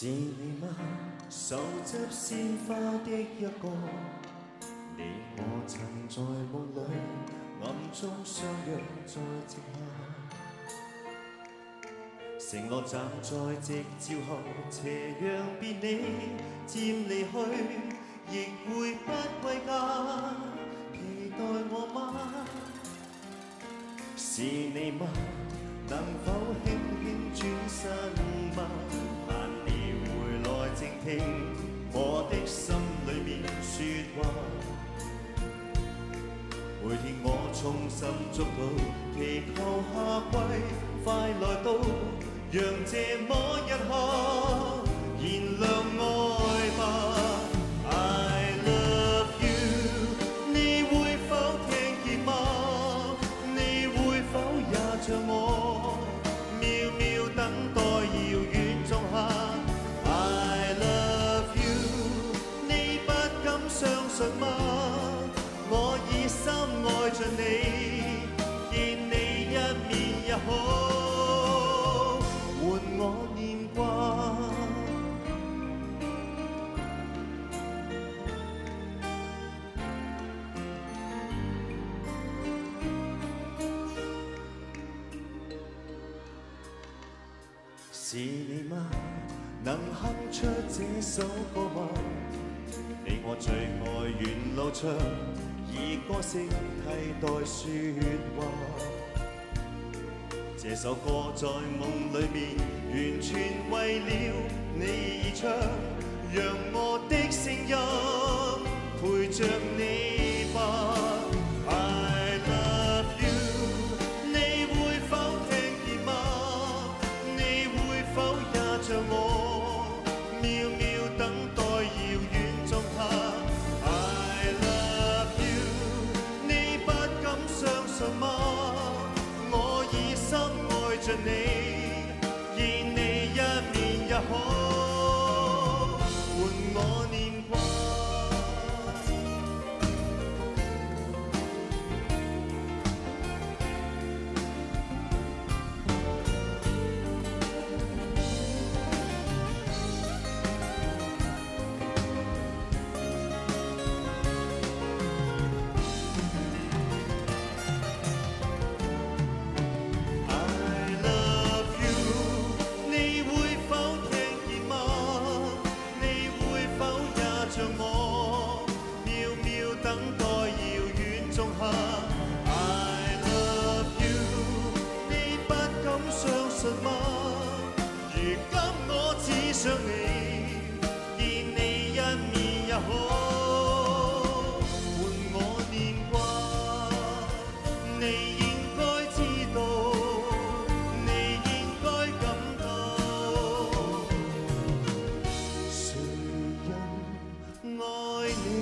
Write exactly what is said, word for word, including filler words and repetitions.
是你嗎？手執鮮花的一個，你我曾在夢裏暗中相約在夕下，承諾站在夕照後，斜陽別你漸離去，亦會不歸家，期待我嗎？是你嗎？能否輕輕轉身嗎？靜聽我的心裏面說話，每天我衷心祝禱，祈求夏季快來到，讓這麼一刻燃亮愛吧。I love you， 你會否聽見嗎？你會否也像我，渺渺等待遙遠仲夏。我以心愛着你，見你一面也好，換我念掛。是你嗎？能哼出這首歌嗎？你我最愛沿路唱，以歌聲替代説話。這首歌在夢裏面，完全為了你而唱，讓我的聲音陪着你吧。I love you， 你會否聽見嗎？你會否也像我，渺渺等待遙遠。I love you， 你不敢相信嗎？我以心愛着你，見你一面也好，換我念掛。想你，見你一面也好，換我念掛。你應該知道，你應該感到，誰人愛你？